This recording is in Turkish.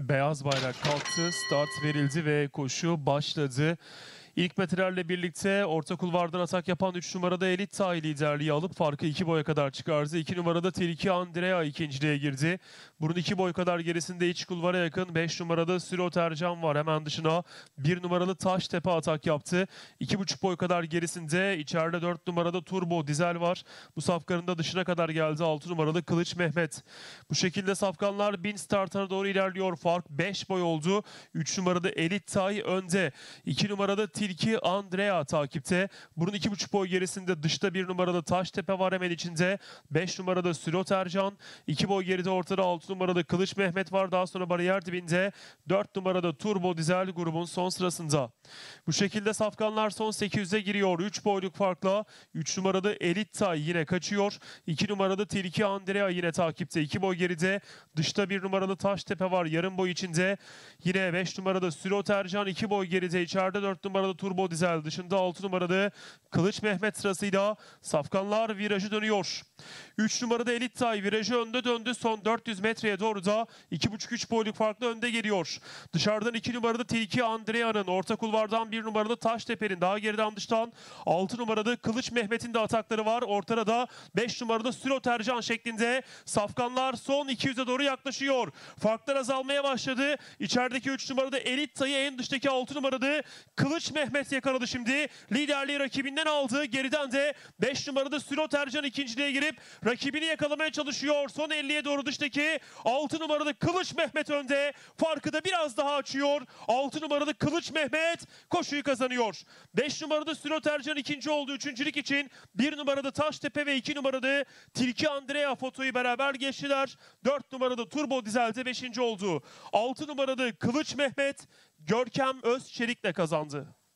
Beyaz bayrak kalktı, start verildi ve koşu başladı. İlk metrelerle birlikte orta kulvardan atak yapan 3 numarada Elit Tay liderliği alıp farkı 2 boya kadar çıkardı. 2 numarada Tilki Andrea ikinciliğe girdi. Bunun 2 boy kadar gerisinde iç kulvara yakın 5 numarada Sürot Ercan var. Hemen dışına 1 numaralı Taştepe atak yaptı. 2,5 boy kadar gerisinde içeride 4 numarada Turbo Dizel var. Bu safkanın dışına kadar geldi 6 numaralı Kılıç Mehmet. Bu şekilde safkanlar 1000 startına doğru ilerliyor. Fark 5 boy oldu. 3 numarada Elit Tay önde. 2 numarada Tilki Andrea takipte. Bunun 2,5 boy gerisinde dışta 1 numaralı Taştepe var hemen içinde. 5 numarada Sürot Ercan. 2 boy geride ortada 6 numarada Kılıç Mehmet var. Daha sonra bariyer dibinde 4 numarada Turbo Dizel grubun son sırasında. Bu şekilde safkanlar son 800'e giriyor. 3 boyluk farkla 3 numarada Elit Tay yine kaçıyor. 2 numarada Tilki Andrea yine takipte. 2 boy geride dışta 1 numaralı Taştepe var yarım boy içinde. Yine 5 numarada Sürot Ercan 2 boy geride içeride 4 numarada Turbo Dizel dışında 6 numarada Kılıç Mehmet sırasıyla safkanlar virajı dönüyor. 3 numarada Elit Tay virajı önde döndü. Son 400 metreye doğru da 2,5-3 boyluk farklı önde geliyor. Dışarıdan 2 numarada Tilki Andrea'nın, orta kulvardan 1 numarada Taştepe'nin, daha geriden dıştan 6 numarada Kılıç Mehmet'in de atakları var. Ortada da 5 numarada Sürot Ercan şeklinde safkanlar son 200'e doğru yaklaşıyor. Farklar azalmaya başladı. İçerideki 3 numarada Elit Tay'ı en dıştaki 6 numarada Kılıç Mehmet yakaladı şimdi. Liderliği rakibinden aldı. Geriden de 5 numarada Sürot Ercan ikinciliğe girip rakibini yakalamaya çalışıyor. Son 50'ye doğru dıştaki 6 numarada Kılıç Mehmet önde. Farkı da biraz daha açıyor. 6 numarada Kılıç Mehmet koşuyu kazanıyor. 5 numarada Sürot Ercan ikinci oldu. Üçüncülük için 1 numarada Taştepe ve 2 numarada Tilki Andrea fotoyu beraber geçtiler. 4 numarada Turbo Dizel'de 5. oldu. 6 numarada Kılıç Mehmet Görkem Özçelik'le kazandı.